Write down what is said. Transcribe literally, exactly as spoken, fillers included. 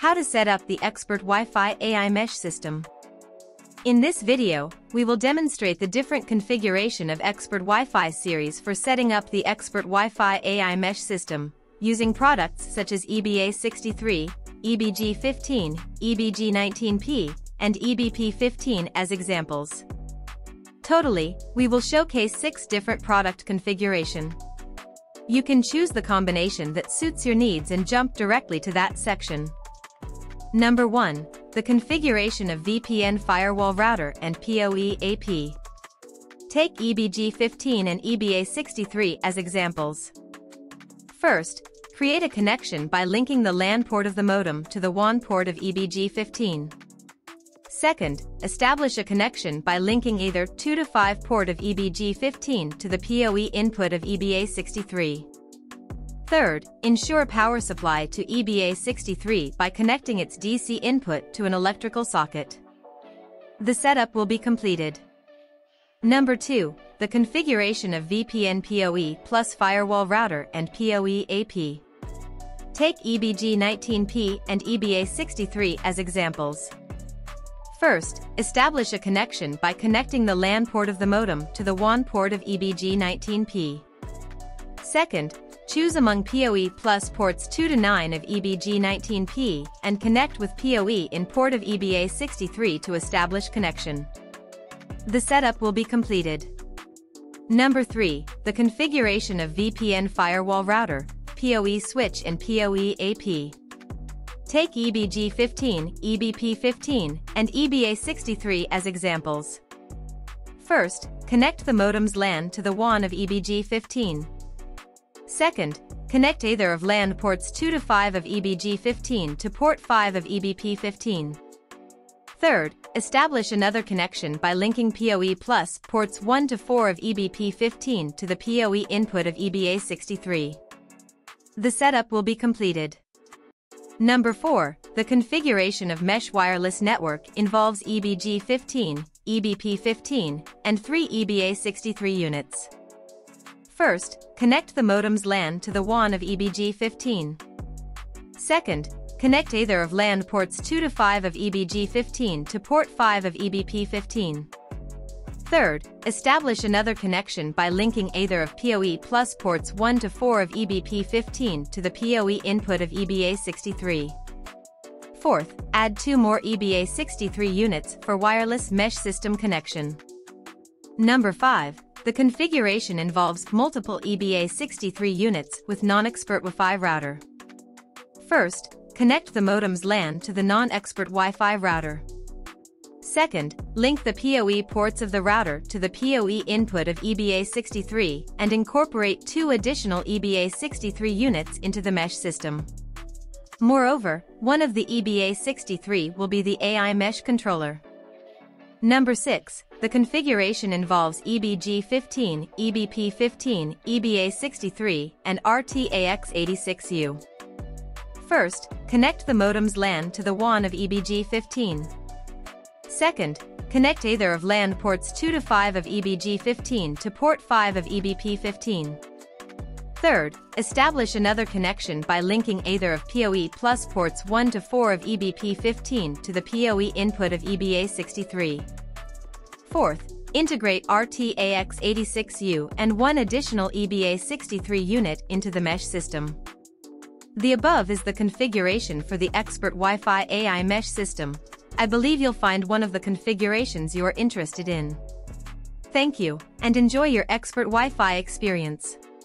How to set up the ExpertWiFi AiMesh system. In this video, we will demonstrate the different configuration of ExpertWiFi series for setting up the ExpertWiFi AiMesh system, using products such as E B A sixty-three, E B G fifteen, E B G nineteen P, and E B P fifteen as examples. Totally, we will showcase six different product configuration. You can choose the combination that suits your needs and jump directly to that section. Number one. The configuration of V P N firewall router and P O E A P. Take E B G fifteen and E B A sixty-three as examples. First, create a connection by linking the LAN port of the modem to the W A N port of E B G fifteen. Second, establish a connection by linking either two to five port of E B G fifteen to the P O E input of E B A sixty-three. Third, ensure power supply to E B A sixty-three by connecting its D C input to an electrical socket. The setup will be completed. Number two. The configuration of V P N P O E plus firewall router and P O E A P. Take E B G nineteen P and E B A sixty-three as examples. First, establish a connection by connecting the LAN port of the modem to the W A N port of E B G nineteen P. Second, choose among P O E plus ports two to nine of E B G nineteen P and connect with P O E in port of E B A sixty-three to establish connection. The setup will be completed. Number three. The configuration of V P N firewall router, P O E switch and P O E A P. Take E B G fifteen, E B P fifteen, and E B A sixty-three as examples. First, connect the modem's LAN to the W A N of E B G fifteen. Second, connect either of LAN ports two to five of E B G fifteen to port five of E B P fifteen. Third, establish another connection by linking P O E plus ports one to four of E B P fifteen to the P O E input of E B A sixty-three. The setup will be completed. Number four. The configuration of mesh wireless network involves E B G fifteen, E B P fifteen, and three E B A sixty-three units. First, connect the modem's LAN to the W A N of E B G fifteen. Second, connect either of LAN ports two to five of E B G fifteen to port five of E B P fifteen. Third, establish another connection by linking either of P O E plus ports one to four of E B P fifteen to the P O E input of E B A sixty-three. Fourth, add two more E B A sixty-three units for wireless mesh system connection. Number five. The configuration involves multiple E B A sixty-three units with non-ExpertWiFi router. First, connect the modem's LAN to the non-ExpertWiFi router. Second, link the P O E ports of the router to the P O E input of E B A sixty-three and incorporate two additional E B A sixty-three units into the mesh system. Moreover, one of the E B A sixty-three will be the AiMesh controller. Number six. The configuration involves E B G fifteen, E B P fifteen, E B A sixty-three, and R T A X eighty-six U. First, connect the modem's LAN to the W A N of E B G fifteen. Second, connect either of LAN ports two to five of E B G fifteen to port five of E B P fifteen. Third, establish another connection by linking either of P O E plus ports one to four of E B P fifteen to the P O E input of E B A sixty-three. Fourth, integrate R T A X eighty-six U and one additional E B A sixty-three unit into the mesh system. The above is the configuration for the ExpertWiFi AiMesh system. I believe you'll find one of the configurations you are interested in. Thank you, and enjoy your ExpertWiFi experience.